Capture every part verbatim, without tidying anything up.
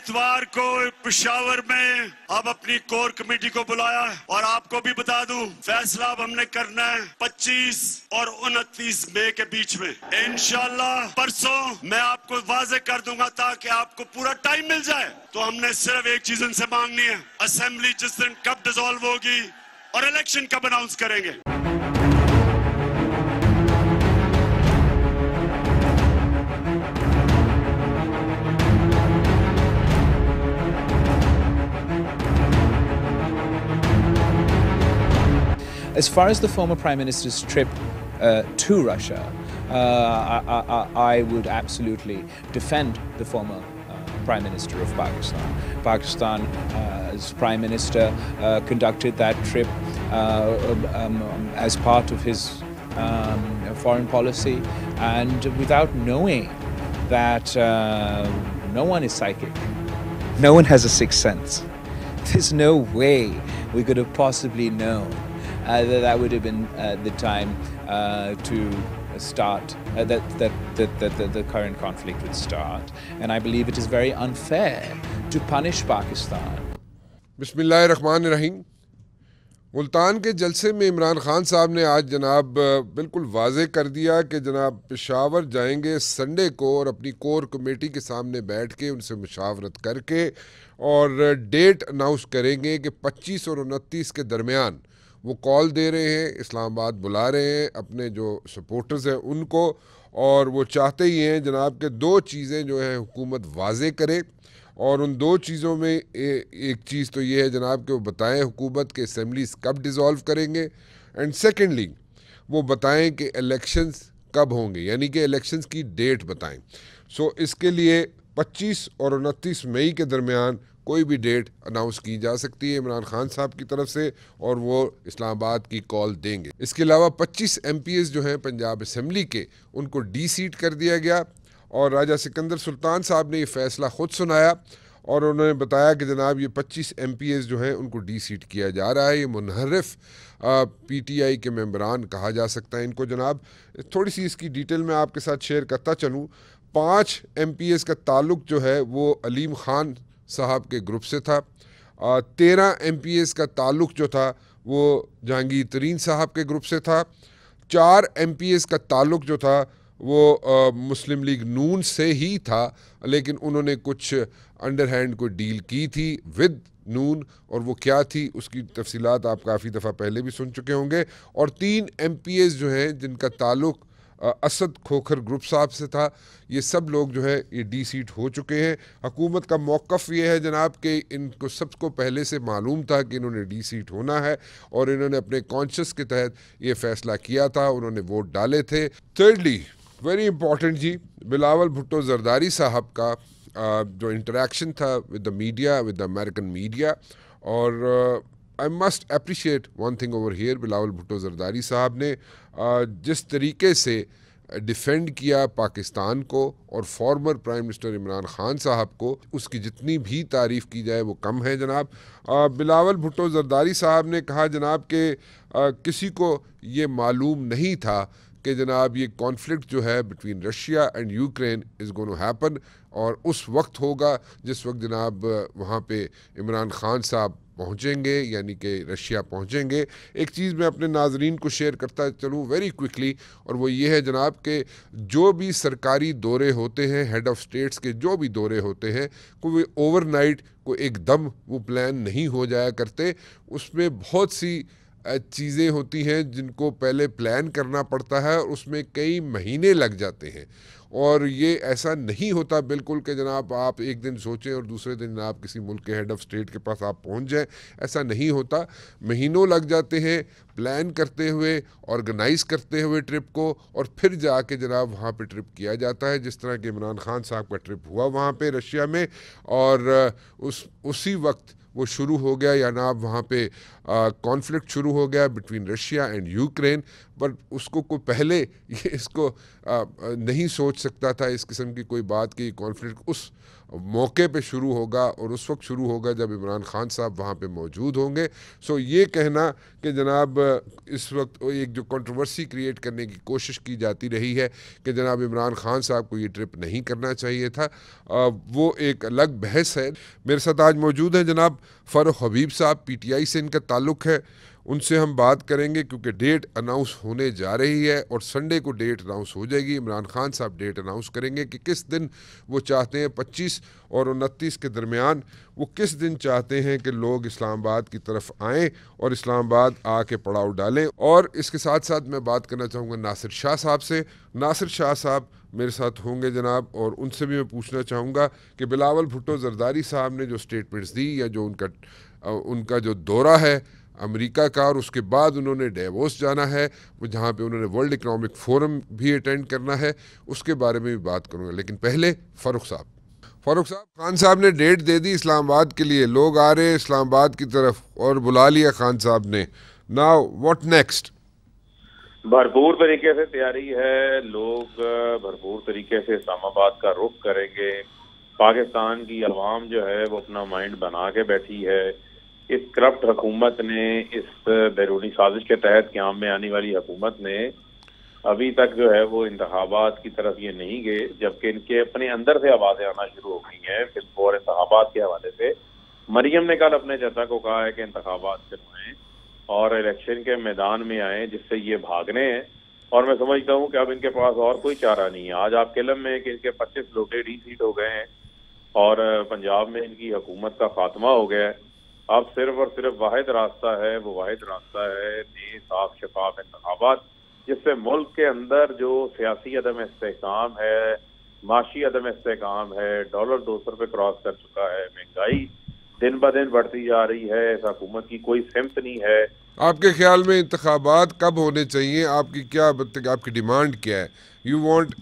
इतवार को पेशावर में अब अपनी कोर कमेटी को बुलाया है और आपको भी बता दूं फैसला अब हमने करना है पच्चीस और उनतीस मई के बीच में। इंशाल्लाह परसों मैं आपको वाजे कर दूंगा ताकि आपको पूरा टाइम मिल जाए। तो हमने सिर्फ एक चीज उनसे मांगनी है, असेंबली जिस दिन कब डिसॉल्व होगी और इलेक्शन कब अनाउंस करेंगे। As far as the former Prime Minister's trip uh, to Russia, uh, I, I, I would absolutely defend the former uh, Prime Minister of Pakistan. Pakistan, uh, as Prime Minister, uh, conducted that trip uh, um, um, as part of his um, foreign policy, and without knowing that uh, no one is psychic, no one has a sixth sense. There's no way we could have possibly known Uh, that, that would have been uh, the time uh, to start, uh, that, that, that, that, that the current conflict would start. And I believe it is very unfair to punish Pakistan. बिस्मिल्लाहिर्रहमानिर्रहीम। मुल्तान के जलसे में इमरान खान साहब ने आज जनाब बिल्कुल वाज़े कर दिया कि जनाब पेशावर जाएंगे संडे को और अपनी कोर कमेटी के सामने बैठ के उनसे मुशावरत करके और डेट अनाउंस करेंगे कि पच्चीस और उनतीस के दरमियान वो कॉल दे रहे हैं, इस्लामाबाद बुला रहे हैं अपने जो सपोर्टर्स हैं उनको, और वो चाहते ही हैं जनाब के दो चीज़ें जो हैं हुकूमत वाजे करे। और उन दो चीज़ों में ए, एक चीज़ तो ये है जनाब कि वो बताएं हुकूमत के असम्बलीज कब डिज़ोल्व करेंगे, एंड सेकेंडली वो बताएं कि इलेक्शंस कब होंगे, यानी कि इलेक्शंस की डेट बताएं। सो इसके लिए पच्चीस और उनतीस मई के दरमियान कोई भी डेट अनाउंस की जा सकती है इमरान खान साहब की तरफ से, और वो इस्लामाबाद की कॉल देंगे। इसके अलावा पच्चीस एम पी एस जो हैं पंजाब असम्बली के, उनको डी सीट कर दिया गया, और राजा सिकंदर सुल्तान साहब ने ये फ़ैसला ख़ुद सुनाया और उन्होंने बताया कि जनाब ये पच्चीस एम पी एस जो हैं उनको डी सीट किया जा रहा है। ये मुनहरिफ पी टी आई के मेंबरान कहा जा सकता है इनको। जनाब थोड़ी सी इसकी डिटेल में आपके साथ शेयर करता चलूँ। पाँच एम पी एस का ताल्लुक़ जो है वो अलीम ख़ान साहब के ग्रुप से था। तेरह एम पी एस का ताल्लुक़ जो था वो जहांगीर तरीन साहब के ग्रुप से था। चार एम पी एस का ताल्लुक़ जो था वो आ, मुस्लिम लीग नून से ही था, लेकिन उन्होंने कुछ अंडर हैंड को डील की थी विद नून, और वो क्या थी उसकी तफसीलात आप काफ़ी दफ़ा पहले भी सुन चुके होंगे। और तीन एम पी एस जो हैं जिनका ताल्लुक़ असद खोखर ग्रुप साहब से था, ये सब लोग जो है ये डी सीट हो चुके हैं। हुकूमत का मौक़िफ़ ये है जनाब कि इनको सबको पहले से मालूम था कि इन्होंने डी सीट होना है, और इन्होंने अपने कॉन्शियस के तहत ये फ़ैसला किया था, उन्होंने वोट डाले थे। थर्डली वेरी इंपॉर्टेंट जी, बिलावल भुट्टो जरदारी साहब का जो इंटरेक्शन था with the media, with the American media, और I must appreciate one thing over here. Bilawal Bhutto Zardari साहब ने जिस तरीके से डिफेंड किया पाकिस्तान को और former prime minister Imran Khan साहब को, उसकी जितनी भी तारीफ़ की जाए वो कम है जनाब। बिलावल भुट्टो जरदारी साहब ने कहा जनाब कि किसी को ये मालूम नहीं था कि जनाब ये कॉन्फ्लिक्ट जो है between Russia and Ukraine is going to happen, और उस वक्त होगा जिस वक्त जनाब वहाँ पे इमरान खान साहब पहुँचेंगे, यानी कि रशिया पहुँचेंगे। एक चीज़ मैं अपने नाजरीन को शेयर करता चलूँ वेरी क्विकली, और वो ये है जनाब कि जो भी सरकारी दौरे होते हैं, हेड ऑफ़ स्टेट्स के जो भी दौरे होते हैं, कोई ओवरनाइट को एकदम वो प्लान नहीं हो जाया करते। उसमें बहुत सी चीज़ें होती हैं जिनको पहले प्लान करना पड़ता है, और उसमें कई महीने लग जाते हैं। और ये ऐसा नहीं होता बिल्कुल कि जनाब आप एक दिन सोचें और दूसरे दिन आप किसी मुल्क के हेड ऑफ़ स्टेट के पास आप पहुंच जाएं, ऐसा नहीं होता। महीनों लग जाते हैं प्लान करते हुए, ऑर्गेनाइज करते हुए ट्रिप को, और फिर जाके जनाब वहाँ पे ट्रिप किया जाता है। जिस तरह के इमरान खान साहब का ट्रिप हुआ वहाँ पे रशिया में, और उस उसी वक्त वो शुरू हो गया, या ना वहाँ पे कॉन्फ्लिक्ट शुरू हो गया बिटवीन रशिया एंड यूक्रेन। पर उसको कोई पहले ये इसको आ, नहीं सोच सोच सकता था इस किस्म की कोई बात की कॉन्फ्लिक्ट उस मौके पे शुरू होगा और उस वक्त शुरू होगा जब इमरान खान साहब वहाँ पे मौजूद होंगे। सो ये कहना कि जनाब इस वक्त एक जो कंट्रोवर्सी क्रिएट करने की कोशिश की जाती रही है कि जनाब इमरान खान साहब को ये ट्रिप नहीं करना चाहिए था, वो एक अलग बहस है। मेरे साथ आज मौजूद हैं जनाब फ़ारूक हबीब साहब, पी टी आई से इनका ताल्लुक़ है। उनसे हम बात करेंगे क्योंकि डेट अनाउंस होने जा रही है और संडे को डेट अनाउंस हो जाएगी। इमरान खान साहब डेट अनाउंस करेंगे कि किस दिन वो चाहते हैं, पच्चीस और उनतीस के दरमियान वो किस दिन चाहते हैं कि लोग इस्लामाबाद की तरफ आएँ और इस्लामाबाद आके पड़ाव डालें। और इसके साथ साथ मैं बात करना चाहूँगा नासिर शाह साहब से। नासिर शाह साहब मेरे साथ होंगे जनाब, और उनसे भी मैं पूछना चाहूँगा कि बिलावल भुट्टो जरदारी साहब ने जो स्टेटमेंट्स दी या जो उनका उनका जो दौरा है अमेरिका का, और उसके बाद उन्होंने डेवोस जाना है वो जहाँ पे उन्होंने वर्ल्ड इकनॉमिक फोरम भी अटेंड करना है, उसके बारे में भी बात करूँगा। लेकिन पहले फ़ारूक साहब फ़ारूक साहब खान साहब ने डेट दे दी इस्लामाबाद के लिए, लोग आ रहे हैं इस्लामाबाद की तरफ और बुला लिया खान साहब ने। Now what next? भरपूर तरीके से तैयारी है, लोग भरपूर तरीके से इस्लामाबाद का रुख करेंगे। पाकिस्तान की अवाम जो है वो अपना माइंड बना के बैठी है। इस करप्ट हुकूमत ने, इस बैरूनी साजिश के तहत क़याम में आने वाली हुकूमत ने अभी तक जो है वो इंतखाबात की तरफ ये नहीं गए, जबकि इनके अपने अंदर से आवाज़ें आना शुरू हो गई हैं फिर और इंतखाबात के हवाले से। मरियम ने कल अपने चाचा को कहा है कि इंतखाबात करवाएं और इलेक्शन के मैदान में आए, जिससे ये भागने हैं। और मैं समझता हूँ कि अब इनके पास और कोई चारा नहीं है। आज आप केलम में कि इनके पच्चीस लोटे डी सीट हो गए हैं और पंजाब में इनकी हुकूमत का खात्मा हो गया है। अब सिर्फ और सिर्फ वाहिद रास्ता है, वो वाहिद रास्ता है नए साफ शफाफ इंतखाबात, जिससे मुल्क के अंदर जो सियासी अदम इस्तेहकाम है, माशी अदम इस्तेहकाम है, डॉलर दो सौ रुपये क्रॉस कर चुका है, महंगाई दिन ब दिन बढ़ती जा रही है, इस हुकूमत की कोई सिमत नहीं है। आपके ख्याल में इंतखाबात कब होने चाहिए? आपकी क्या आपकी डिमांड क्या है? You want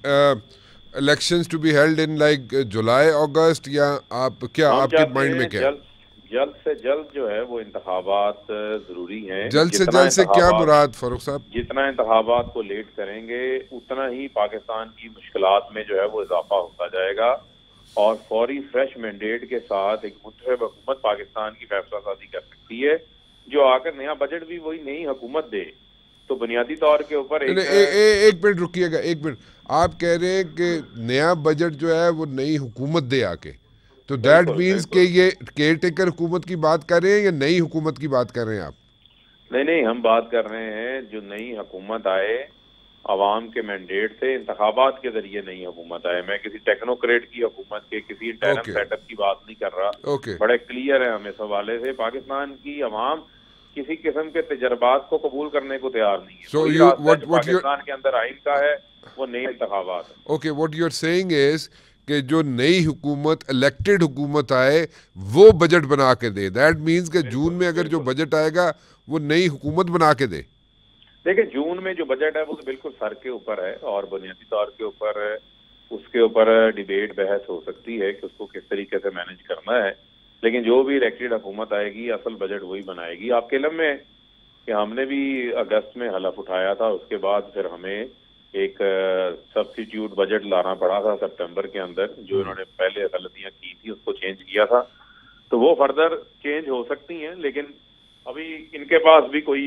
elections to be held in like July August, या आप क्या आपके माइंड में क्या है? जल्द से जल्द जो है वो इंतखाबात जरूरी हैं। जल्द से जल्द से क्या मुराद फ़ारूक साहब? जितना इंतखाबात को लेट करेंगे उतना ही पाकिस्तान की मुश्किलात में जो है वो इजाफा होता जाएगा और फौरी फ्रेश मैंडेट के साथ एक मुतहब हुकूमत पाकिस्तान की फैसला साजी कर सकती है, जो आकर नया बजट भी वही नई हुकूमत दे। तो बुनियादी तौर के ऊपर एक, ए, ए, एक मिनट रुकिएगा, एक मिनट। आप कह रहे हैं कि नया बजट जो है वो नई हुकूमत दे आके, तो दैट मीन्स कि ये केयर टेकर हुकूमत की बात कर रहे हैं या नई हुकूमत की बात कर रहे हैं आप? नहीं नहीं, हम बात कर रहे हैं जो नई हुकूमत आए अवाम के मैंडेट से, इंतखाबात के जरिए नई हुकूमत आए। मैं किसी टेक्नोक्रेट की हुकूमत के किसी इंटरनल okay. सेटअप की बात नहीं कर रहा। okay. बड़े क्लियर है हमें इस हवाले से। पाकिस्तान की अवाम किसी किस्म के तजर्बात को कबूल करने को तैयार नहीं है। so you, what, what Pakistan के अंदर आइन का है वो नए इंतखाबात है। Okay, what you are saying is कि जो नई हुकूमत इलेक्टेड हुकूमत आए वो बजट बना के दे। दैट मीन्स कि जून में अगर जो बजट आएगा वो नई हुकूमत बना के दे। देखिए, जून में जो बजट है वो तो बिल्कुल सर के ऊपर है और बुनियादी तौर के ऊपर उसके ऊपर डिबेट बहस हो सकती है कि उसको किस तरीके से मैनेज करना है। लेकिन जो भी इलेक्टेड हुकूमत आएगी असल बजट वही बनाएगी। आपके इल्म में कि हमने भी अगस्त में हलफ उठाया था, उसके बाद फिर हमें एक सब्स्टिट्यूट बजट लाना पड़ा था सितंबर के अंदर। जो इन्होंने पहले गलतियां की थी उसको चेंज किया था, तो वो फर्दर चेंज हो सकती हैं। लेकिन अभी इनके पास भी कोई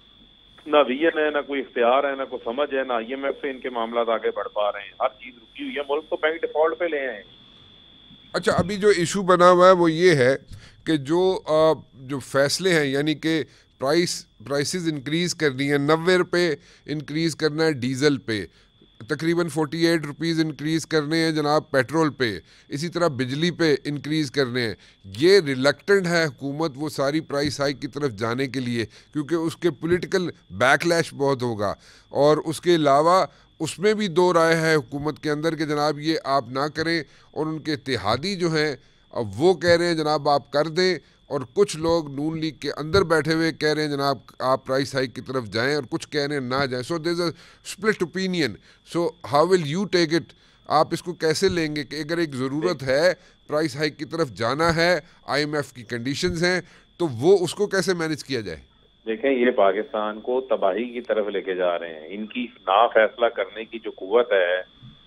ना विजन है, ना कोई इख्तियार है, ना कोई समझ है, ना आई एम एफ से इनके मामला आगे बढ़ पा रहे हैं। हर चीज रुकी हुई है, मुल्क को बैंक डिफॉल्ट पे ले आए। अच्छा, अभी जो इशू बना हुआ है वो ये है कि जो आ, जो फैसले हैं, यानी कि प्राइस प्राइसेस इंक्रीज़ करनी है, नब्बे रुपये इंक्रीज़ करना है डीज़ल पे, तकरीबन फोर्टी एट रुपीज़ इंक्रीज़ करने हैं जनाब पेट्रोल पे, इसी तरह बिजली पे इंक्रीज़ करने हैं। ये रिलक्टेंट है हुकूमत वो सारी प्राइस हाइक की तरफ जाने के लिए, क्योंकि उसके पॉलिटिकल बैकलैश बहुत होगा। और उसके अलावा उसमें भी दो राय है हुकूमत के अंदर कि जनाब ये आप ना करें, और उनके इत्तेहादी जो हैं अब वो कह रहे हैं जनाब आप कर दें, और कुछ लोग नून लीग के अंदर बैठे हुए कह रहे हैं जनाब आप प्राइस हाइक की तरफ जाएं, और कुछ कह रहे हैं ना जाएं। So there is a split opinion. So how will you take it? आप इसको कैसे लेंगे कि अगर एक ज़रूरत है प्राइस हाइक की तरफ जाना है, आईएमएफ की कंडीशंस हैं, तो वो उसको कैसे मैनेज किया जाए? देखें, ये पाकिस्तान को तबाही की तरफ लेके जा रहे हैं। इनकी ना फैसला करने की जो कुव्वत है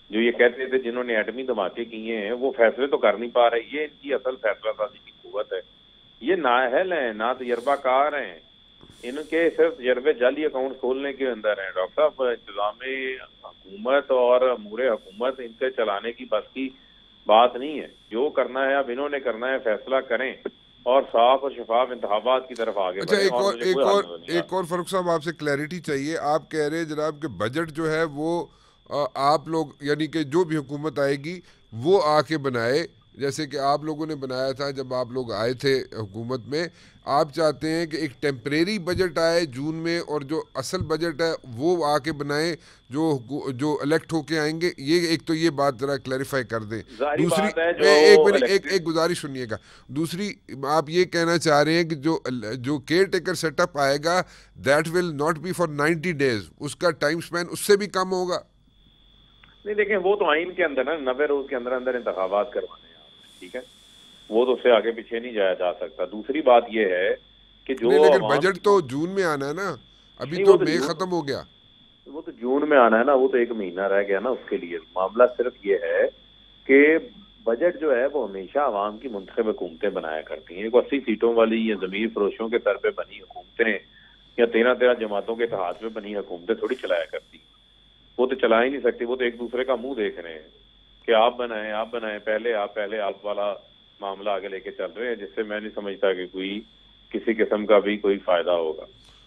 जो ये कहते थे जिन्होंने एटमी धमाके किए हैं वो फैसले तो कर नहीं पा रहे। ये इनकी असल फैसला साजी की कुव्वत है। ये नाअहल हैं, ना तजर्बाकार हैं, इनके सिर्फ तजर्बे जाली अकाउंट खोलने के अंदर हैं। डॉक्टर साहब, इंतजाम हुकूमत और अमूर हुकूमत इनके चलाने की बस की बात नहीं है। जो करना है अब इन्होंने करना है, फैसला करें और साफ और शफाफ इंतखाबात की तरफ आगे अच्छा, बढ़ें। एक और और मुझे एक कोई हल और नजर नहीं आ एक और फरूख साहब आपसे क्लैरिटी चाहिए। आप कह रहे हैं जनाब कि बजट जो है वो आ, आप लोग यानी कि जो भी हुकूमत आएगी वो आके बनाए, जैसे कि आप लोगों ने बनाया था जब आप लोग आए थे हुकूमत में। आप चाहते हैं कि एक टेम्परेरी बजट आए जून में और जो असल बजट है वो आके बनाए जो जो इलेक्ट होके आएंगे। ये एक तो ये बात जरा क्लैरिफाई कर दें। जाहिर दूसरी बात है, जो ए, एक मिनट एक elected- एक गुजारिश सुनिएगा। दूसरी आप ये कहना चाह रहे हैं कि जो जो केयर टेकर सेटअप आएगा that will not be for ninety days, उसका टाइम स्पेन उससे भी कम होगा। नहीं, देखें वो तो आइन के अंदर ना नब्बे रोज के अंदर अंदर इंतखाबात करवाने हैं आपने, ठीक है, वो तो उससे आगे पीछे नहीं जाया जा सकता। दूसरी बात ये है कि जो नहीं, लेकिन अवाम बजट की- तो जून में आना है ना, अभी नहीं, तो वो तो मई जून- खत्म हो गया। वो तो जून में आना है ना, वो तो एक महीना रह गया ना उसके लिए। मामला सिर्फ ये है कि बजट जो है वो हमेशा अवाम की मुंतखब हुकूमतें बनाया करती हैं। अस्सी सीटों वाली या जमीर फरोशों के सर पे बनी हुकूमतें या तेरह तेरह जमातों के इत्तेहाद पे बनी हुकूमतें थोड़ी चलाया करती। वो तो चला ही नहीं सकती। वो तो एक दूसरे का मुंह देख रहे हैं कि आप बनाएं आप बनाएं पहले आप पहले आप वाला मामला आगे लेके चल रहे हैं, जिससे मैं नहीं समझता कि कोई किसी किस्म का भी कोई फायदा होगा।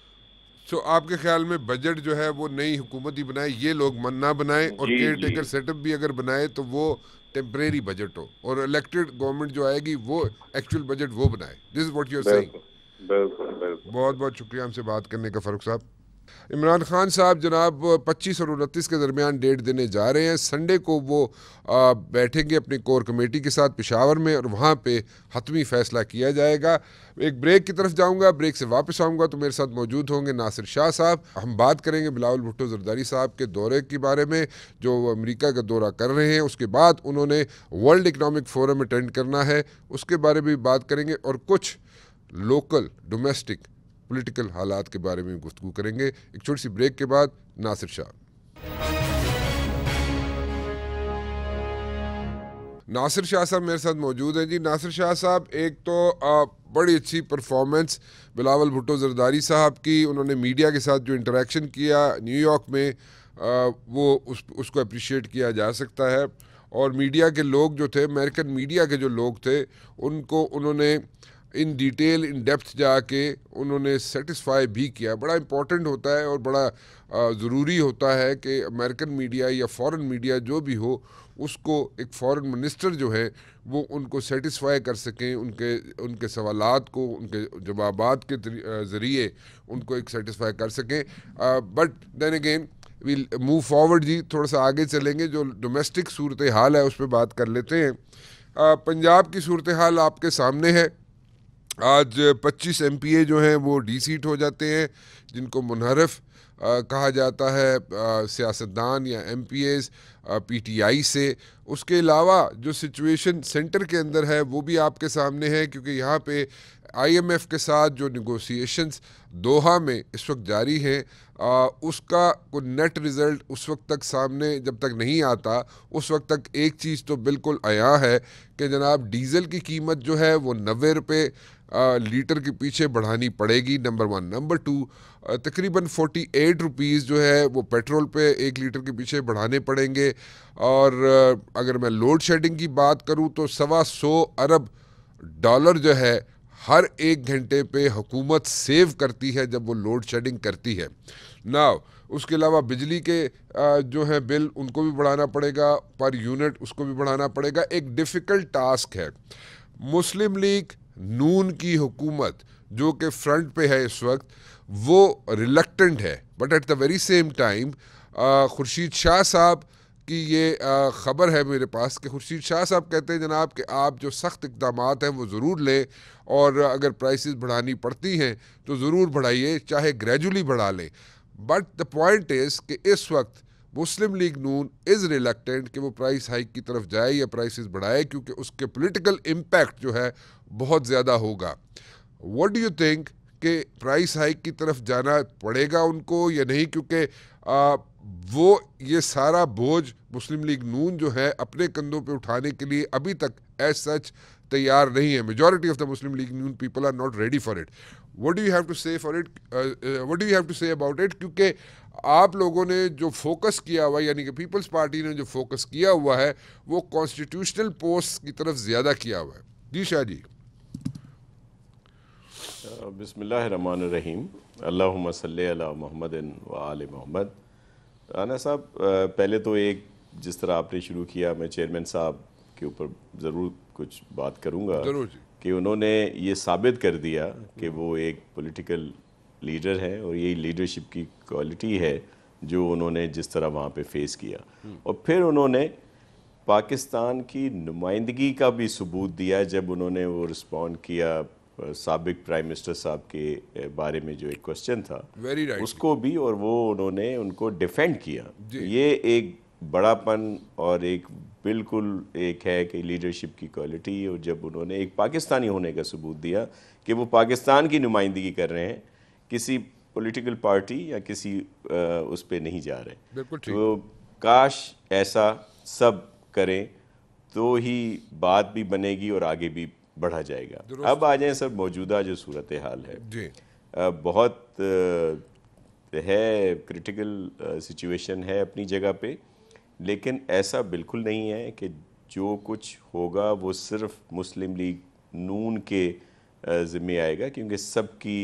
तो आपके ख्याल में बजट जो है वो नई हुकूमत ही बनाए, ये लोग मन ना बनाए, और जी, केयर जी। टेकर सेटअप भी अगर बनाए तो वो टेम्परेरी बजट हो और इलेक्टेड गवर्नमेंट जो आएगी वो एक्चुअल बजट वो बनाए। This is what you are saying. बिल्कुल बिल्कुल बिल्कुल। बहुत बहुत शुक्रिया हमसे बात करने का फारूक साहब। इमरान खान साहब जनाब पच्चीस और उनतीस के दरमियान डेट देने जा रहे हैं। संडे को वो आ, बैठेंगे अपनी कोर कमेटी के साथ पेशावर में और वहाँ पे हतमी फ़ैसला किया जाएगा। एक ब्रेक की तरफ जाऊँगा, ब्रेक से वापस आऊँगा तो मेरे साथ मौजूद होंगे नासिर शाह साहब। हम बात करेंगे बिलावल भुट्टो जरदारी साहब के दौरे के बारे में, जो अमेरिका का दौरा कर रहे हैं। उसके बाद उन्होंने वर्ल्ड इकनॉमिक फोरम अटेंड करना है, उसके बारे में भी बात करेंगे, और कुछ लोकल डोमेस्टिक पॉलिटिकल हालात के बारे में गुफ्तगू करेंगे। एक छोटी सी ब्रेक के बाद नासिर शाह। नासिर शाह साहब मेरे साथ मौजूद हैं। जी नासिर शाह साहब, एक तो आ, बड़ी अच्छी परफॉर्मेंस बिलावल भुट्टो जरदारी साहब की, उन्होंने मीडिया के साथ जो इंटरेक्शन किया न्यूयॉर्क में आ, वो उस उसको अप्रिशिएट किया जा सकता है। और मीडिया के लोग जो थे, अमेरिकन मीडिया के जो लोग थे, उनको उन्होंने इन डिटेल इन डेप्थ जाके उन्होंने सेटिस्फाई भी किया। बड़ा इम्पॉर्टेंट होता है और बड़ा ज़रूरी होता है कि अमेरिकन मीडिया या फॉरेन मीडिया जो भी हो, उसको एक फॉरेन मिनिस्टर जो है वो उनको सेटिस्फाई कर सकें, उनके उनके सवालात को, उनके जवाबात के ज़रिए उनको एक सेटिस्फाई कर सकें। But then again will move forward. जी थोड़ा सा आगे चलेंगे, जो डोमेस्टिक सूरत हाल है उस पर बात कर लेते हैं। आ, पंजाब की सूरत हाल आपके सामने है। आज पच्चीस एम पी ए जो हैं वो डी सीट हो जाते हैं, जिनको मुनहरफ कहा जाता है, सियासतदान या M P as P T I से। उसके अलावा जो सिचुएशन सेंटर के अंदर है वो भी आपके सामने है, क्योंकि यहाँ पे आई एम एफ के साथ जो निगोसिएशंस दोहा में इस वक्त जारी हैं, आ, उसका कोई नेट रिज़ल्ट उस वक्त तक सामने जब तक नहीं आता, उस वक्त तक एक चीज़ तो बिल्कुल आया है कि जनाब डीज़ल की कीमत जो है वो नब्बे रुपये लीटर के पीछे बढ़ानी पड़ेगी, नंबर वन। नंबर टू, तकरीबन फोर्टी एट रुपीज़ जो है वो पेट्रोल पे एक लीटर के पीछे बढ़ाने पड़ेंगे। और अगर मैं लोड शेडिंग की बात करूं तो सवा सौ अरब डॉलर जो है हर एक घंटे पे हुकूमत सेव करती है जब वो लोड शेडिंग करती है। नाउ उसके अलावा बिजली के जो है बिल उनको भी बढ़ाना पड़ेगा, पर यूनिट उसको भी बढ़ाना पड़ेगा। एक डिफ़िकल्ट टास्क है। मुस्लिम लीग नून की हुकूमत जो कि फ्रंट पे है इस वक्त, वो रिलक्टेंट है, but at the very same time Khurshid Shah साहब की ये ख़बर है मेरे पास कि खुर्शीद शाह साहब कहते हैं जनाब कि आप जो सख्त इक़दाम हैं वो ज़रूर लें, और अगर प्राइसेस बढ़ानी पड़ती हैं तो ज़रूर बढ़ाइए, चाहे ग्रेजुअली बढ़ा लें। बट द पॉइंट इज़ कि इस वक्त मुस्लिम लीग नून इज़ रिलक्टेंट कि वो प्राइस हाइक की तरफ जाए या प्राइसेस बढ़ाए, क्योंकि उसके पॉलिटिकल इम्पैक्ट जो है बहुत ज़्यादा होगा। व्हाट डू यू थिंक कि प्राइस हाइक की तरफ जाना पड़ेगा उनको या नहीं? क्योंकि वो ये सारा बोझ मुस्लिम लीग नून जो है अपने कंधों पे उठाने के लिए अभी तक एज सच तैयार नहीं है। Majority of the Muslim League Noon people are not ready for it. What do you have to say for it, what do you have to say about it? क्योंकि आप लोगों ने जो फोकस किया हुआ है, यानी कि पीपल्स पार्टी ने जो फोकस किया हुआ है, वो कॉन्स्टिट्यूशनल पोस्ट की तरफ ज़्यादा किया हुआ है। जी शाह जी। बिस्मिल्लाहिर्रहमानिर्रहीम, अल्लाहुम्मा सल्ली अला मुहम्मदिन व आले मोहम्मद। राना साहब, पहले तो एक जिस तरह आपने शुरू किया, मैं चेयरमैन साहब के ऊपर ज़रूर कुछ बात करूँगा कि उन्होंने ये साबित कर दिया कि वो एक पॉलिटिकल लीडर है और यही लीडरशिप की क्वालिटी है जो उन्होंने जिस तरह वहाँ पे फेस किया। और फिर उन्होंने पाकिस्तान की नुमाइंदगी का भी सबूत दिया जब उन्होंने वो रिस्पॉन्ड किया साबिक प्राइम मिनिस्टर साहब के बारे में जो एक क्वेश्चन था, right. उसको भी, और वो उन्होंने उनको डिफेंड किया। ये एक बड़ापन और एक बिल्कुल एक है कि लीडरशिप की क्वालिटी, और जब उन्होंने एक पाकिस्तानी होने का सबूत दिया कि वो पाकिस्तान की नुमाइंदगी कर रहे हैं, किसी पॉलिटिकल पार्टी या किसी आ, उस पे नहीं जा रहे। तो काश ऐसा सब करें तो ही बात भी बनेगी और आगे भी बढ़ा जाएगा। अब आ जाए सब मौजूदा जो सूरत हाल है, जी। आ, बहुत आ, है क्रिटिकल सिचुएशन है अपनी जगह पे, लेकिन ऐसा बिल्कुल नहीं है कि जो कुछ होगा वो सिर्फ मुस्लिम लीग नून के ज़िम्मे आएगा, क्योंकि सबकी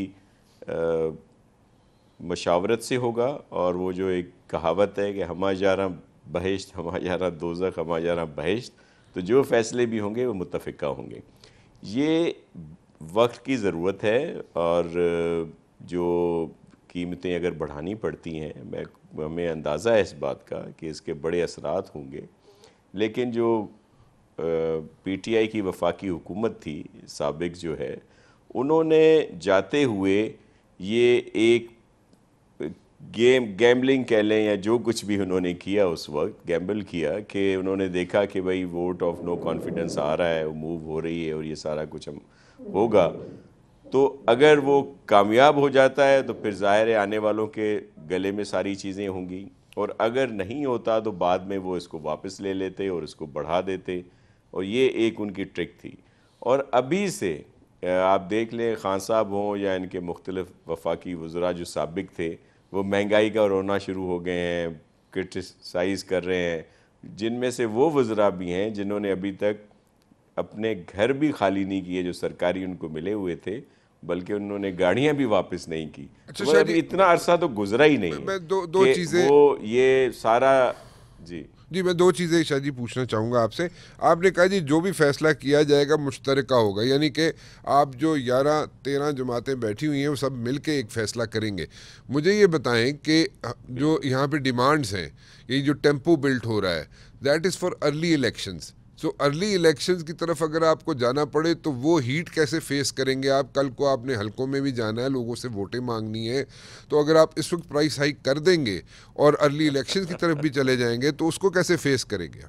मशावरत से होगा। और वो जो एक कहावत है कि हमा जारा बहिश्त, हमा जारा दोज़ख, हमा जारा बहिश्त, तो जो फैसले भी होंगे वो मुत्तफ़िका होंगे। ये वक्त की ज़रूरत है, और जो कीमतें अगर बढ़ानी पड़ती हैं, मैं हमें अंदाज़ा है इस बात का कि इसके बड़े असरात होंगे। लेकिन जो पीटीआई की वफाकी हुकूमत थी साबिक जो है, उन्होंने जाते हुए ये एक गेम गैम्बलिंग कह लें या जो कुछ भी उन्होंने किया, उस वक्त गैम्बल किया कि उन्होंने देखा कि भाई वोट ऑफ नो कॉन्फिडेंस आ रहा है, वो मूव हो रही है और ये सारा कुछ हम होगा। तो अगर वो कामयाब हो जाता है तो फिर ज़ाहिर है आने वालों के गले में सारी चीज़ें होंगी, और अगर नहीं होता तो बाद में वो इसको वापस ले लेते और इसको बढ़ा देते, और ये एक उनकी ट्रिक थी। और अभी से आप देख लें, खान साहब हों या इनके मुख्तलिफ वफाकी वज़रा जो साबिक थे, वो महंगाई का रोना शुरू हो गए हैं, क्रिटिसाइज़ कर रहे हैं, जिनमें से वो वज़रा भी हैं जिन्होंने अभी तक अपने घर भी खाली नहीं किए जो सरकारी उनको मिले हुए थे, बल्कि उन्होंने गाड़ियां भी वापस नहीं की। अच्छा, तो अभी इतना अरसा तो गुजरा ही नहीं। मैं दो दो चीज़ें, वो ये सारा जी जी मैं दो चीज़ें शाह जी पूछना चाहूँगा आपसे। आपने कहा जी जो भी फैसला किया जाएगा मुश्तरका होगा, यानी कि आप जो ग्यारह तेरह जमातें बैठी हुई हैं वो सब मिल के एक फ़ैसला करेंगे। मुझे ये बताएं कि जो यहाँ पे डिमांड्स हैं, ये जो टेम्पो बिल्ट हो रहा है, that is for early elections. So early elections की तरफ अगर आपको जाना पड़े तो वो हीट कैसे फेस करेंगे आप? कल को आपने हलकों में भी जाना है, लोगों से वोटें मांगनी है, तो अगर आप इस वक्त प्राइस हाइक कर देंगे और अर्ली इलेक्शंस की तरफ भी चले जाएंगे तो उसको कैसे फेस करेंगे?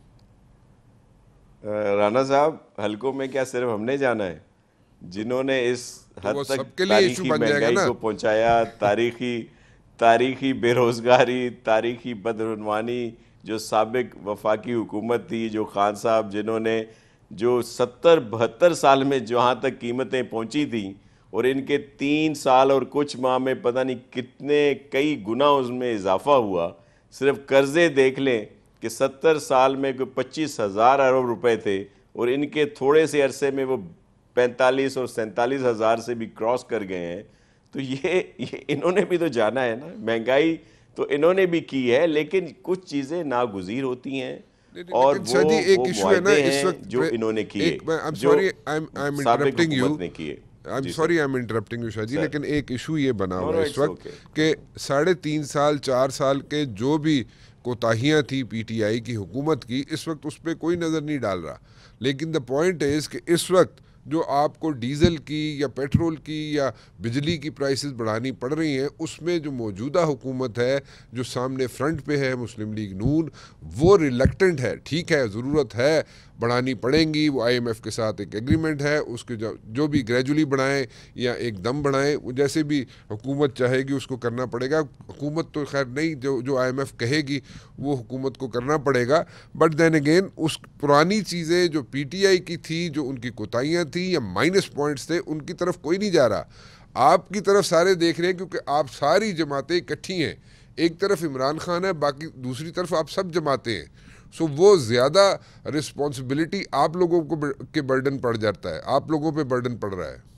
राना साहब, हलकों में क्या सिर्फ हमने जाना है? जिन्होंने इस हद तो तक तारीखी महंगाई को पहुँचाया, तारीखी तारीखी बेरोज़गारी, तारीखी बदरुनवानी, जो साबिक वफाकी हुकूमत थी, जो खान साहब जिन्होंने जो सत्तर बहत्तर साल में जहाँ तक कीमतें पहुँची थी, और इनके तीन साल और कुछ माह में पता नहीं कितने कई गुना उसमें इजाफा हुआ। सिर्फ कर्ज़े देख लें कि सत्तर साल में कोई पच्चीस हज़ार अरब रुपए थे, और इनके थोड़े से अरसे में वो पैंतालीस और सैंतालीस हज़ार से भी क्रॉस कर गए हैं। तो ये, ये इन्होंने भी तो जाना है ना। महंगाई तो इन्होंने भी की है, लेकिन कुछ चीज़ें नागुज़ीर होती हैं, और वो एक इशू है ना इस वक्त जो इन्होंने किए, जो साबिक हुकूमत ने किए। I am sorry I am interrupting you Shah ji, लेकिन एक इशू ये बना हुआ है इस वक्त कि साढ़े तीन साल चार साल के जो भी कोताहियाँ थी पीटीआई की हुकूमत की, इस वक्त उस पर कोई नज़र नहीं डाल रहा। लेकिन द पॉइंट इज़ कि इस वक्त जो आपको डीज़ल की या पेट्रोल की या बिजली की प्राइसेस बढ़ानी पड़ रही हैं, उसमें जो मौजूदा हुकूमत है, जो सामने फ्रंट पे है मुस्लिम लीग नून, वो रिलक्टेंट है। ठीक है, ज़रूरत है, बढ़ानी पड़ेंगी। वो आईएमएफ के साथ एक एग्रीमेंट है, उसके जो जो भी ग्रेजुअली बढ़ाएं या एकदम बढ़ाएं, वो जैसे भी हुकूमत चाहेगी उसको करना पड़ेगा। हुकूमत तो खैर नहीं, जो जो आईएमएफ कहेगी वो हुकूमत को करना पड़ेगा। बट देन अगेन उस पुरानी चीज़ें जो पीटीआई की थी, जो उनकी कोताहियाँ थी या माइनस पॉइंट्स थे, उनकी तरफ कोई नहीं जा रहा। आपकी तरफ सारे देख रहे हैं, क्योंकि आप सारी जमातें इकट्ठी हैं। एक तरफ इमरान खान है, बाकी दूसरी तरफ आप सब जमातें हैं। सो so, वो ज़्यादा रिस्पॉन्सिबिलिटी आप लोगों को के बर्डन पड़ जाता है, आप लोगों पे बर्डन पड़ रहा है।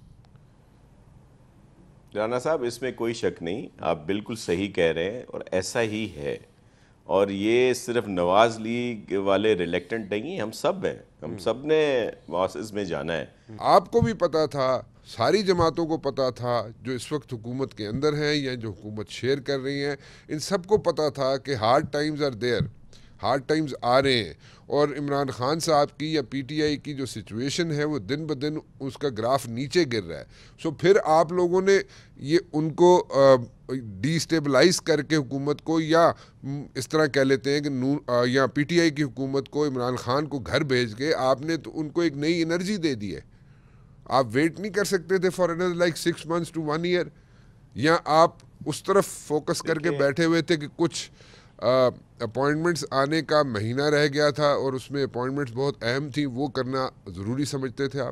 राना साहब, इसमें कोई शक नहीं, आप बिल्कुल सही कह रहे हैं और ऐसा ही है। और ये सिर्फ नवाज लीग वाले रिलेक्टेंट नहीं, हम सब हैं, हम सब ने मौसस में जाना है। आपको भी पता था, सारी जमातों को पता था, जो इस वक्त हुकूमत के अंदर हैं या जो हुकूमत शेयर कर रही हैं, इन सबको पता था कि hard times are there, hard times आ रहे हैं। और इमरान खान साहब की या पीटीआई की जो सिचुएशन है वो दिन ब दिन उसका ग्राफ नीचे गिर रहा है। सो फिर आप लोगों ने ये उनको डिस्टेबलाइज करके हुकूमत को, या इस तरह कह लेते हैं कि नून या पीटीआई की हुकूमत को, इमरान खान को घर भेज के आपने तो उनको एक नई एनर्जी दे दी है। आप वेट नहीं कर सकते थे for another like six months to one year, या आप उस तरफ फोकस करके बैठे हुए थे कि कुछ अपॉइंटमेंट्स uh, आने का महीना रह गया था और उसमें अपॉइंटमेंट्स बहुत अहम थी, वो करना ज़रूरी समझते थे आप?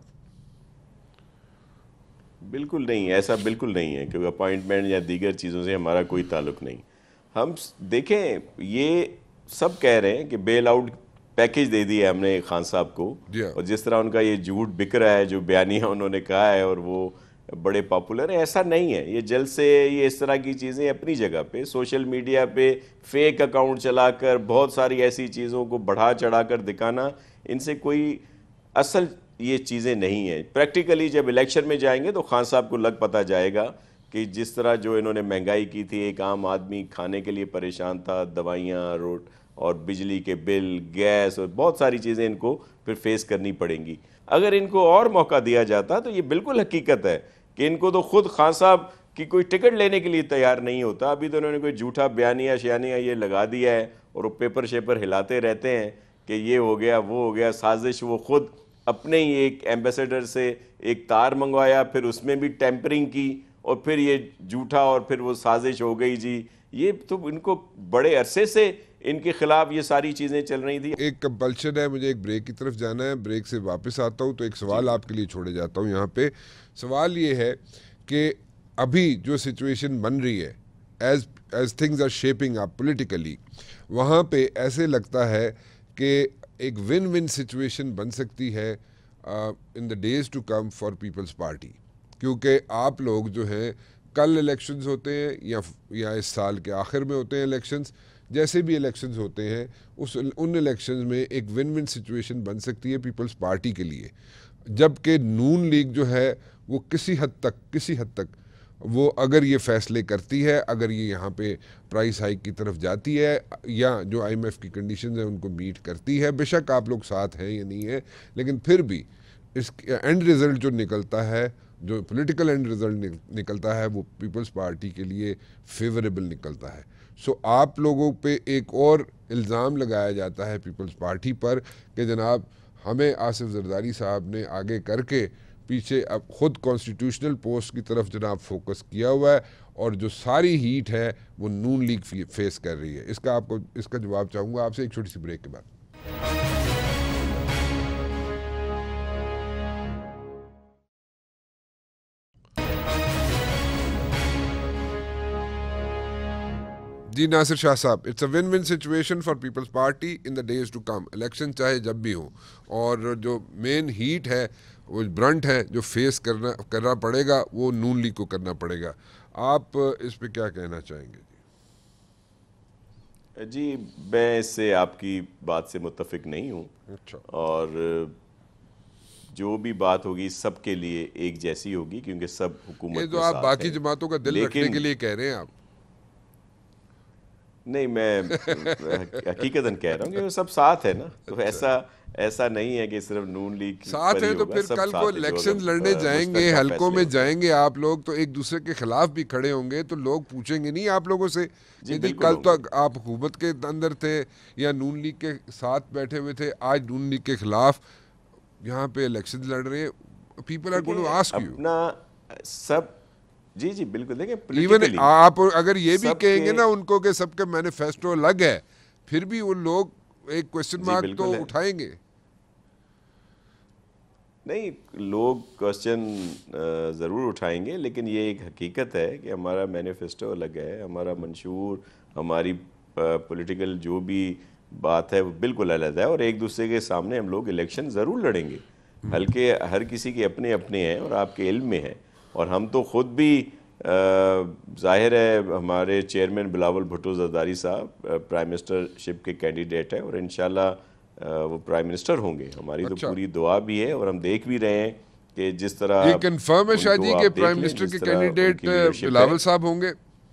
बिल्कुल नहीं, ऐसा बिल्कुल नहीं है, क्योंकि अपॉइंटमेंट या दीगर चीज़ों से हमारा कोई ताल्लुक नहीं। हम देखें, ये सब कह रहे हैं कि बेल आउट पैकेज दे दिया हमने खान साहब को, और जिस तरह उनका ये झूठ बिक रहा है, जो बयानियाँ उन्होंने कहा है और वो बड़े पॉपुलर है, ऐसा नहीं है। ये जल्द से ये इस तरह की चीज़ें अपनी जगह पे सोशल मीडिया पे फेक अकाउंट चलाकर बहुत सारी ऐसी चीज़ों को बढ़ा चढ़ा कर दिखाना, इनसे कोई असल ये चीज़ें नहीं है। प्रैक्टिकली जब इलेक्शन में जाएंगे तो खान साहब को लग पता जाएगा कि जिस तरह जो इन्होंने महंगाई की थी, एक आम आदमी खाने के लिए परेशान था, दवाइयाँ, रोड और बिजली के बिल, गैस और बहुत सारी चीज़ें इनको फिर फेस करनी पड़ेंगी। अगर इनको और मौका दिया जाता तो ये बिल्कुल हकीकत है कि इनको तो खुद खान साहब की कोई टिकट लेने के लिए तैयार नहीं होता। अभी तो उन्होंने कोई झूठा बयानिया शयानिया ये लगा दिया है और वो पेपर शेपर हिलाते रहते हैं कि ये हो गया, वो हो गया, साजिश। वो खुद अपने ही एक एम्बेसडर से एक तार मंगवाया, फिर उसमें भी टेम्परिंग की और फिर ये झूठा और फिर वो साजिश हो गई जी। ये तो इनको बड़े अरसे से इनके खिलाफ ये सारी चीज़ें चल रही थी। एक कंपल्शन है, मुझे एक ब्रेक की तरफ जाना है, ब्रेक से वापस आता हूँ तो एक सवाल आपके लिए छोड़े जाता हूँ यहाँ पे। सवाल ये है कि अभी जो सिचुएशन बन रही है, as as things are shaping up politically, वहाँ पे ऐसे लगता है कि एक विन विन सिचुएशन बन सकती है in the days to come for People's Party, क्योंकि आप लोग जो हैं, कल इलेक्शंस होते हैं या या इस साल के आखिर में होते हैं इलेक्शंस, जैसे भी इलेक्शंस होते हैं उस उन इलेक्शंस में एक विन विन सिचुएशन बन सकती है पीपल्स पार्टी के लिए। जबकि नून लीग जो है वो किसी हद तक किसी हद तक वो अगर ये फैसले करती है, अगर ये यहाँ पे प्राइस हाइक की तरफ जाती है या जो आईएमएफ की कंडीशंस हैं उनको मीट करती है, बेशक आप लोग साथ हैं या नहीं है, लेकिन फिर भी इस एंड रिज़ल्ट जो निकलता है, जो पॉलिटिकल एंड रिज़ल्ट निकलता है, वो पीपल्स पार्टी के लिए फेवरेबल निकलता है। सो so, आप लोगों पे एक और इल्ज़ाम लगाया जाता है पीपल्स पार्टी पर कि जनाब हमें आसिफ जरदारी साहब ने आगे करके पीछे अब खुद कॉन्स्टिट्यूशनल पोस्ट की तरफ जनाब फोकस किया हुआ है और जो सारी हीट है वो नून लीग फेस कर रही है। इसका आपको इसका जवाब चाहूँगा आपसे एक छोटी सी ब्रेक के बाद। जी नासिर शाह साहब, it's a win win situation for People's Party in the days to come. Election चाहे जब भी हो, और जो मेन हीट है, वो ब्रंट है जो फेस करना करना पड़ेगा, वो नून लीग को करना पड़ेगा। आप इस पे क्या कहना चाहेंगे? जी जी मैं इससे आपकी बात से मुत्तफिक नहीं हूँ। अच्छा। और जो भी बात होगी सबके लिए एक जैसी होगी, क्योंकि सब हुकूमत ये तो आप बाकी जमातों का दिल रखने के लिए कह रहे हैं आप। नहीं, मैं हकीकतन कह रहा हूँ कि वो सब साथ है ना, तो ऐसा ऐसा नहीं है कि सिर्फ नून लीग साथ है। तो फिर कल को इलेक्शन लड़ने जाएंगे, हलकों में जाएंगे आप लोग, तो एक दूसरे के खिलाफ भी खड़े होंगे, तो लोग पूछेंगे नहीं आप लोगों से जी, कि कल तो आप हुकूमत के अंदर थे या नून लीग के साथ बैठे हुए थे, आज नून लीग के खिलाफ यहाँ पे इलेक्शन लड़ रहे हैं, people are going to ask you अपना सब। जी जी बिल्कुल, देखिए इवन आप अगर ये भी कहेंगे ना उनको कि सबके मैनिफेस्टो अलग है, फिर भी वो लोग एक क्वेश्चन मार्क तो उठाएंगे। नहीं, लोग क्वेश्चन ज़रूर उठाएंगे, लेकिन ये एक हकीकत है कि हमारा मैनिफेस्टो अलग है, हमारा मंशूर, हमारी पॉलिटिकल जो भी बात है वो बिल्कुल अलग है, और एक दूसरे के सामने हम लोग इलेक्शन ज़रूर लड़ेंगे। हल्के हर किसी के अपने अपने हैं और आपके इल्म में है, और हम तो ख़ुद भी ज़ाहिर है हमारे चेयरमैन बिलावल भुट्टो ज़रदारी साहब प्राइम मिनिस्टरशिप के कैंडिडेट हैं, और इंशाल्लाह वो प्राइम मिनिस्टर होंगे। हमारी अच्छा। तो पूरी दुआ भी है, और हम देख भी रहे हैं कि जिस तरह ये कंफर्म है शाह जी के प्राइम मिनिस्टर के कैंडिडेट बिलावल साहब होंगे।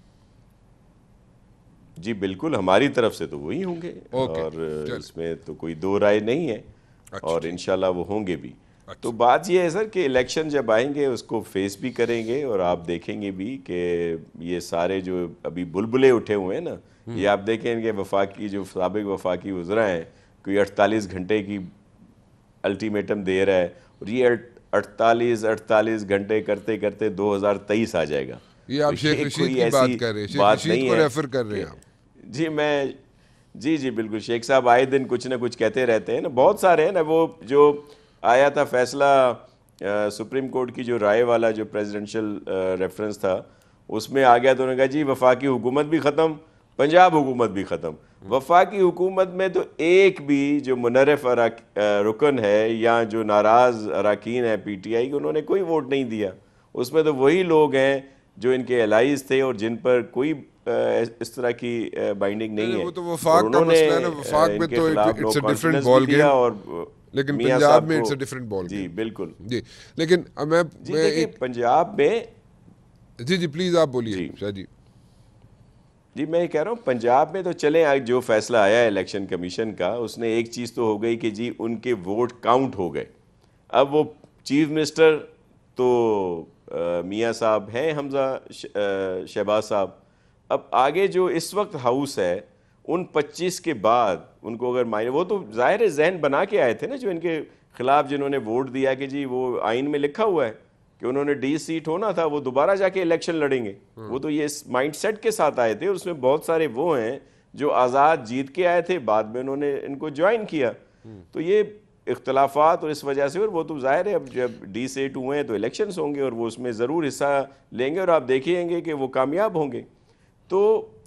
जी बिल्कुल, हमारी तरफ से तो वही होंगे, और इसमें तो कोई दो राय नहीं है, अच्छा। और इंशाल्लाह वो होंगे भी। अच्छा। तो बात ये है सर कि इलेक्शन जब आएंगे उसको फेस भी करेंगे, और आप देखेंगे भी कि ये सारे जो अभी बुलबुले उठे हुए हैं ना, ये आप देखेंगे वफाकी जो साबिक वफाकी वज़रा हैं, कोई अड़तालीस घंटे की अल्टीमेटम दे रहा है, और ये अड़तालीस अड़तालीस घंटे करते करते दो हज़ार तेईस आ जाएगा। ये आप शेख रशीद की बात कर रहे हैं, शेख रशीद को रेफर कर रहे हैं आप? जी मैं जी जी बिल्कुल, शेख साहब आए दिन कुछ ना कुछ कहते रहते हैं ना, बहुत सारे हैं ना। वो जो आया था फैसला सुप्रीम कोर्ट की जो राय वाला जो प्रेसिडेंशियल रेफरेंस था, उसमें आ गया तो उन्होंने कहा जी वफाकी हुकूमत भी ख़त्म, पंजाब हुकूमत भी ख़त्म। वफाकी हुकूमत में तो एक भी जो मुनरफ रुकन है या जो नाराज़ अरकान है पी टी आई के, उन्होंने कोई वोट नहीं दिया। उसमें तो वही लोग हैं जो इनके एलाइज थे और जिन पर कोई इस तरह की बाइंडिंग नहीं है। वो तो वफाक का मसला है ना, वफाक में तो it's a different ball game, और लेकिन पंजाब में it's a different ball game. जी बिल्कुल जी, लेकिन मैं देखिए पंजाब में जी जी प्लीज आप बोलिए शाह जी। जी मैं ये कह रहा हूँ पंजाब में तो चले आज जो फैसला आया इलेक्शन कमीशन का, उसने एक चीज़ तो हो गई कि जी उनके वोट काउंट हो गए। अब वो चीफ मिनिस्टर तो मियाँ साहब हैं, हमजा शहबाज साहब, अब आगे जो इस वक्त हाउस है उन पच्चीस के बाद उनको अगर मायने, वो तो ज़ाहिर जहन बना के आए थे ना, जो इनके खिलाफ जिन्होंने वोट दिया कि जी वो आइन में लिखा हुआ है कि उन्होंने डी सीट होना था, वो दोबारा जाके इलेक्शन लड़ेंगे। वो तो ये माइंडसेट के साथ आए थे, और उसमें बहुत सारे वो हैं जो आज़ाद जीत के आए थे, बाद में उन्होंने इनको ज्वाइन किया। तो ये इख्तलाफात और इस वजह से, और वो तो ज़ाहिर है अब जब डी सीट हुए हैं तो इलेक्शंस होंगे और वो उसमें ज़रूर हिस्सा लेंगे, और आप देखेंगे कि वो कामयाब होंगे। तो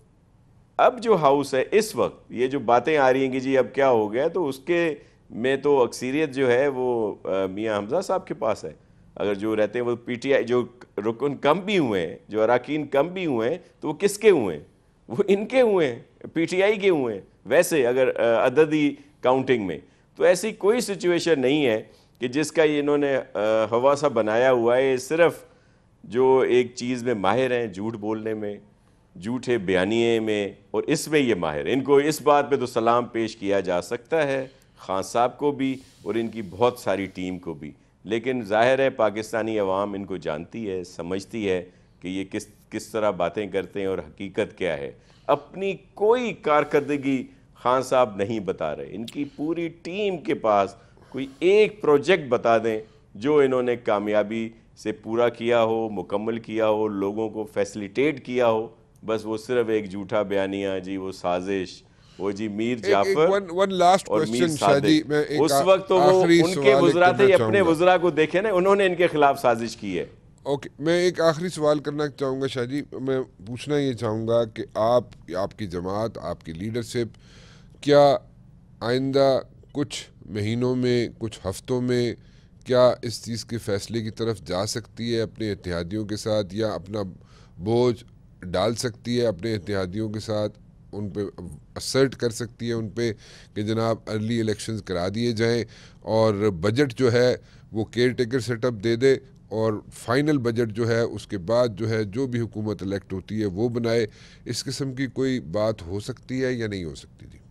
अब जो हाउस है इस वक्त ये जो बातें आ रही हैं कि जी अब क्या हो गया, तो उसके में तो अक्सरियत जो है वो मियाँ हमजा साहब के पास है। अगर जो रहते हैं वो पीटीआई जो रुकन कम भी हुए हैं, जो अरकान कम भी हुए हैं, तो वो किसके हुए हैं? वो इनके हुए हैं, पीटीआई के हुए हैं। वैसे अगर अददी काउंटिंग में तो ऐसी कोई सिचुएशन नहीं है कि जिसका ये इन्होंने हवा सा बनाया हुआ है। सिर्फ जो एक चीज़ में माहिर हैं, झूठ बोलने में, झूठे बयानिए में, और इसमें ये माहिर, इनको इस बात पे तो सलाम पेश किया जा सकता है, खान साहब को भी और इनकी बहुत सारी टीम को भी। लेकिन जाहिर है पाकिस्तानी अवाम इनको जानती है, समझती है कि ये किस किस तरह बातें करते हैं और हकीकत क्या है। अपनी कोई कारकर्दगी खान साहब नहीं बता रहे। इनकी पूरी टीम के पास कोई एक प्रोजेक्ट बता दें जो इन्होंने कामयाबी से पूरा किया हो, मुकम्मल किया हो, लोगों को फैसिलिटेट किया हो। बस वो सिर्फ एक झूठा बयानिया, जी वो साजिश, वो जी Mir Jafar one, one last और मीर सादिक, उस वक्त तो वो उनके वज़रा थे, अपने वज़रा को देखे ना, उन्होंने इनके खिलाफ साजिश की है। ओके okay, मैं एक आखिरी सवाल करना चाहूँगा शाह जी। मैं पूछना ये चाहूँगा कि आप, आपकी जमात, आपकी लीडरशिप क्या आइंदा कुछ महीनों में, कुछ हफ्तों में क्या इस चीज़ के फ़ैसले की तरफ जा सकती है अपने इत्तेहादियों के साथ, या अपना बोझ डाल सकती है अपने इत्तेहादियों के साथ, उन पे असर्ट कर सकती है उन पे कि जनाब अर्ली इलेक्शंस करा दिए जाएं और बजट जो है वो केयर टेकर सेटअप दे दे, और फाइनल बजट जो है उसके बाद जो है जो भी हुकूमत इलेक्ट होती है वो बनाए, इस किस्म की कोई बात हो सकती है या नहीं हो सकती? जी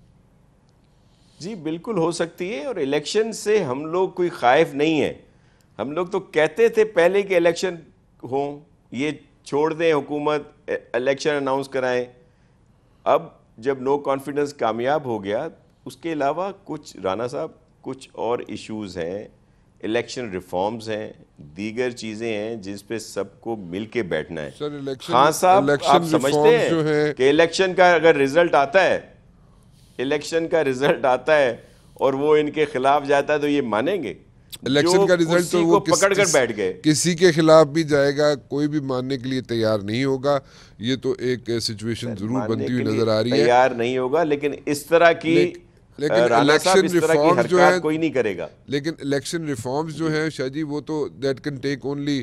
जी बिल्कुल हो सकती है, और इलेक्शन से हम लोग कोई खाइफ नहीं है। हम लोग तो कहते थे पहले कि इलेक्शन हो, ये छोड़ दें हुकूमत, इलेक्शन अनाउंस कराएं। अब जब नो कॉन्फिडेंस कामयाब हो गया, उसके अलावा कुछ राना साहब कुछ और इश्यूज हैं, इलेक्शन रिफॉर्म्स हैं, दीगर चीज़ें हैं जिस पे सबको मिल के बैठना है। सर इलेक्शन, हाँ साहब, आप समझते जो है हैं कि इलेक्शन का अगर रिजल्ट आता है इलेक्शन का रिजल्ट आता है और वो इनके खिलाफ जाता है तो ये मानेंगे? इलेक्शन का रिजल्ट तो वो पकड़ कर बैठ गए, किसी के खिलाफ भी जाएगा, कोई भी मानने के लिए तैयार नहीं होगा। ये तो एक सिचुएशन जरूर बनती हुई नजर आ रही है। तैयार नहीं होगा, लेकिन इस तरह की ले, लेकिन इलेक्शन रिफॉर्म्स जो है कोई नहीं करेगा। लेकिन इलेक्शन रिफॉर्म्स जो है शाह जी, वो तो that can take only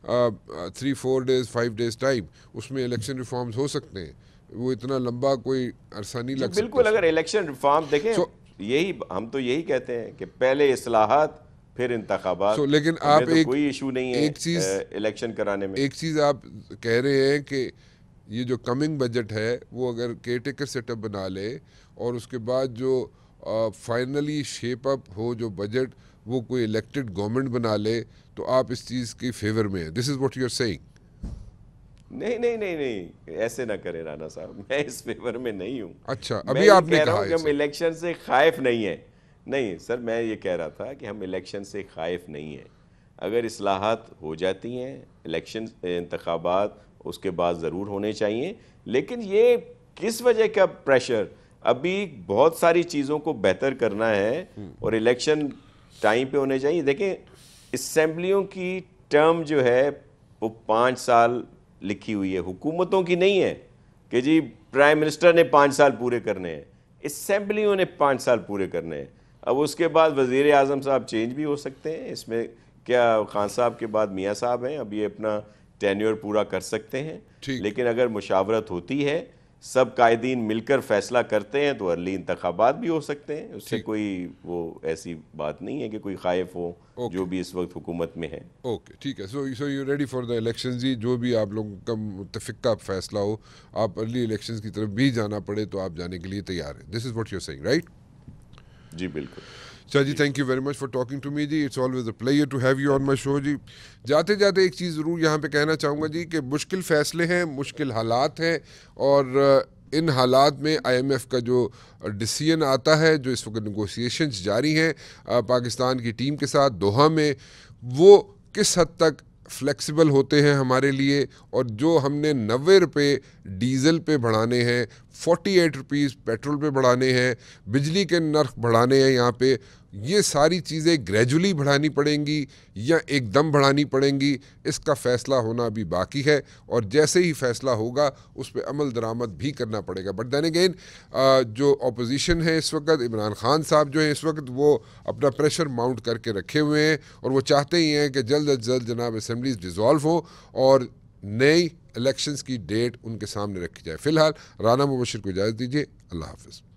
three four days five days time. उसमें इलेक्शन रिफॉर्म्स हो सकते हैं, वो इतना लंबा कोई अरसा नहीं लग सकता। बिल्कुल, अगर इलेक्शन रिफॉर्म देखें, so, यही हम तो यही कहते हैं कि पहले इस्लाहात फिर इंतखाबात। so, लेकिन आप तो एक कोई इशू नहीं है एक चीज इलेक्शन कराने में। एक चीज आप कह रहे हैं कि ये जो कमिंग बजट है वो अगर केयरटेकर सेटअप बना ले और उसके बाद जो फाइनली शेप अप हो जो बजट, वो कोई इलेक्टेड गवर्नमेंट बना ले, तो आप इस चीज़ के फेवर में है। This is what you are saying? नहीं नहीं नहीं नहीं, ऐसे ना करें राना साहब, मैं इस फेवर में नहीं हूँ। अच्छा, अभी आपने कहा कि हम इलेक्शन से खाइफ नहीं है। नहीं सर, मैं ये कह रहा था कि हम इलेक्शन से खाइफ नहीं है। अगर इस्लाहात हो जाती हैं, इलेक्शन इंतखाबात उसके बाद ज़रूर होने चाहिए, लेकिन ये किस वजह का प्रेशर? अभी बहुत सारी चीज़ों को बेहतर करना है और इलेक्शन टाइम पे होने चाहिए। देखें, असेंबलियों की टर्म जो है वो पाँच साल लिखी हुई है, हुकूमतों की नहीं है कि जी प्राइम मिनिस्टर ने पाँच साल पूरे करने हैं, असेंबलियों ने पाँच साल पूरे करने हैं। अब उसके बाद वज़ीर आज़म साहब चेंज भी हो सकते हैं, इसमें क्या खान साहब के बाद मियाँ साहब हैं, अब ये अपना टेन्योर पूरा कर सकते हैं। लेकिन अगर मुशावरत होती है, सब कायदीन मिलकर फैसला करते हैं, तो अर्ली इंतखाबात भी हो सकते हैं। उससे कोई वो ऐसी बात नहीं है कि कोई खाइफ हो okay. जो भी इस वक्त हुकूमत में है। ओके, ठीक है। So so you ready for the election जी? जो भी आप लोगों का मुत्तफिका फैसला हो, आप अर्ली इलेक्शन की तरफ भी जाना पड़े तो आप जाने के लिए तैयार हैं। This is what you are saying, right? जी बिल्कुल। Shah ji, thank you very much for talking to me जी। It's always a pleasure to have you on my show जी। जाते जाते एक चीज़ ज़रूर यहाँ पे कहना चाहूँगा जी कि मुश्किल फ़ैसले हैं, मुश्किल हालात हैं, और इन हालात में आईएमएफ का जो डिसीजन आता है, जो इस वक्त नेगोशिएशंस जारी हैं पाकिस्तान की टीम के साथ दोहा में, वो किस हद तक फ्लेक्सिबल होते हैं हमारे लिए, और जो हमने नब्बे रुपये डीज़ल पे बढ़ाने हैं, फोर्टी एट रुपीज़ पेट्रोल पे बढ़ाने हैं, बिजली के नर्ख बढ़ाने हैं, यहाँ पे ये सारी चीज़ें ग्रेजुअली बढ़ानी पड़ेंगी या एकदम बढ़ानी पड़ेंगी, इसका फ़ैसला होना अभी बाकी है, और जैसे ही फ़ैसला होगा उस पर अमल दरामद भी करना पड़ेगा। बट दैन अगेन जो अपोजिशन है इस वक्त, इमरान खान साहब जो है इस वक्त, वो अपना प्रेशर माउंट करके रखे हुए हैं और वो चाहते ही हैं कि जल्द अज जल्द जनाब असम्बलीज डिज़ोल्व हो और नई इलेक्शंस की डेट उनके सामने रखी जाए। फ़िलहाल राना मुबशिर को इजाज़त दीजिए। अल्लाह हाफ़िज़।